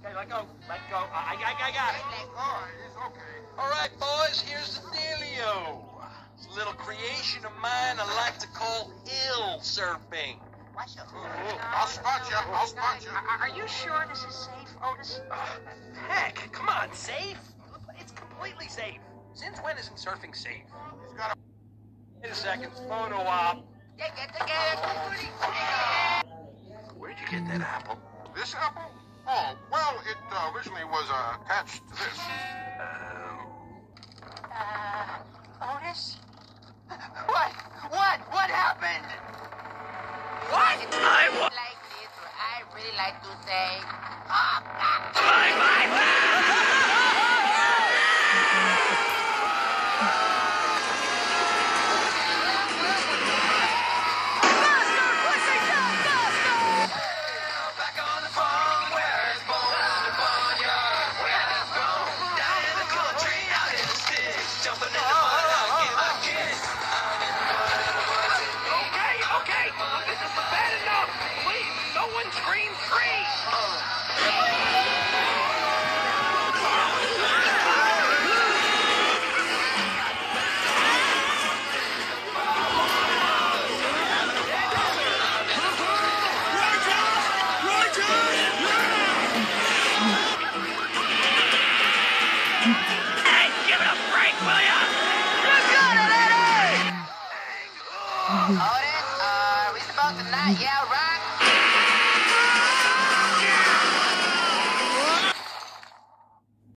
Okay, let go. Let go. I got it. Let go. It's okay. All right, boys, here's the dealio. It's a little creation of mine I like to call hill surfing. What's your... I'll spot you. I'll spot you. Are you sure this is safe, Otis? Heck, come on, safe? It's completely safe. Since when isn't surfing safe? He's got a... Wait a second, photo op. Where'd you get that apple? This apple? Oh, well, it originally was attached to this. Otis? What happened? What? I really like to say... Otis, are we supposed to not yell